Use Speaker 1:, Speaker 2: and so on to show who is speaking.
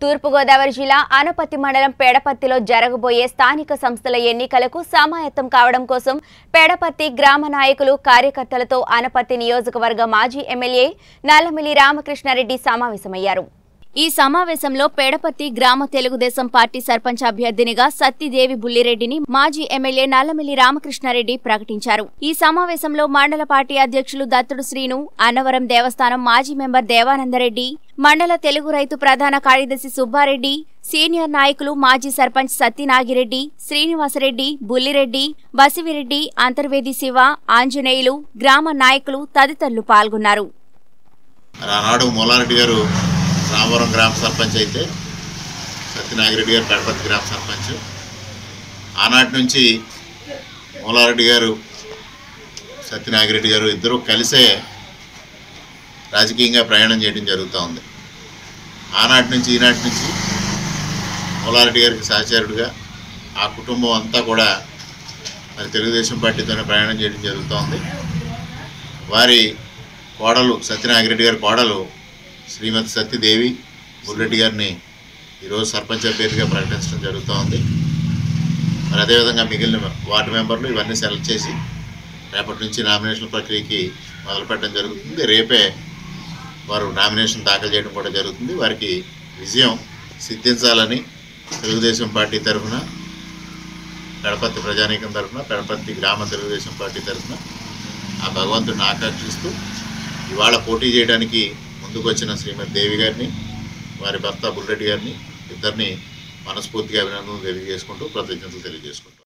Speaker 1: తూర్పుగోదావరి జిల్లా అనపతి మండలం పేడపత్తిలో జరగబోయే స్థానిక సంస్థల ఎన్నికలకు సమాయత్తం కావడం కోసం పేడపత్తి గ్రామ నాయకులు కార్యకర్తలతో అనపతి నియోజకవర్గ మాజీ ఎమ్మెల్యే నల్లమిల్లి రామకృష్ణారెడ్డి సమావేశమయ్యారు। ఈ సమావేశంలో పేడపత్తి గ్రామ తెలుగుదేశం పార్టీ సర్పంచ్ అభ్యర్థినిగా సత్తిదేవి బుల్లిరెడ్డిని మాజీ ఎమ్మెల్యే నల్లమిల్లి రామకృష్ణారెడ్డి ప్రకటించారు। ఈ సమావేశంలో మండల పార్టీ అధ్యక్షులు దత్తుడు శ్రీను, అన్నవరం దేవస్థానం మాజీ మెంబర్ దేవానందరెడ్డి, మండల తెలుగు రైతు ప్రధాన కార్యదర్శి సుబ్బారెడ్డి, సీనియర్ నాయకులు మాజీ సర్పంచ్ సత్యనాగిరెడ్డి, శ్రీనివాసరెడ్డి, బుల్లిరెడ్డి, బసివిరెడ్డి, అంతర్వేది శివ, ఆంజనేయులు, గ్రామ నాయకులు తదితరులు పాల్గొన్నారు।
Speaker 2: రామవరం గ్రామ సర్పంచ్ అయితే సత్యనాగిరెడ్డి గారు పేడపత్తి గ్రామ సర్పంచ్। ఆనాటి నుంచి మూలారెడ్డి గారు సత్యనాగిరెడ్డి గారు ఇద్దరు కలిసే రాజకీయంగా ప్రయాణం చేయడం జరుగుతూ ఉంది। ఆనాటి నుంచి ఈనాటి నుంచి మూలారెడ్డి గారికి సహచరుడిగా ఆ కుటుంబం అంతా కూడా మరి తెలుగుదేశం పార్టీతోనే ప్రయాణం చేయడం జరుగుతూ ఉంది। వారి కోడలు సత్యనాగిరెడ్డి గారి కోడలు శ్రీమతి సత్యదేవి బుల్రెడ్డి గారిని ఈరోజు సర్పంచ్ అభ్యర్థిగా ప్రకటించడం జరుగుతూ ఉంది। మరి అదేవిధంగా మిగిలిన వార్డు మెంబర్లు ఇవన్నీ సెలెక్ట్ చేసి రేపటి నుంచి నామినేషన్ ప్రక్రియకి మొదలుపెట్టడం జరుగుతుంది। రేపే వారు నామినేషన్ దాఖలు చేయడం కూడా జరుగుతుంది। వారికి విజయం సిద్ధించాలని తెలుగుదేశం పార్టీ తరఫున, పేడపత్తి ప్రజానీకం తరఫున, పేడపత్తి గ్రామ తెలుగుదేశం పార్టీ తరఫున ఆ భగవంతుడిని ఆకాంక్షిస్తూ ఇవాళ పోటీ చేయడానికి ముందుకు వచ్చిన శ్రీమతి దేవి గారిని, వారి భర్త బుల్రెడ్డి గారిని ఇద్దరిని మనస్ఫూర్తిగా అభినందనలు తెలియజేసుకుంటూ కృతజ్ఞతలు తెలియజేసుకుంటాం।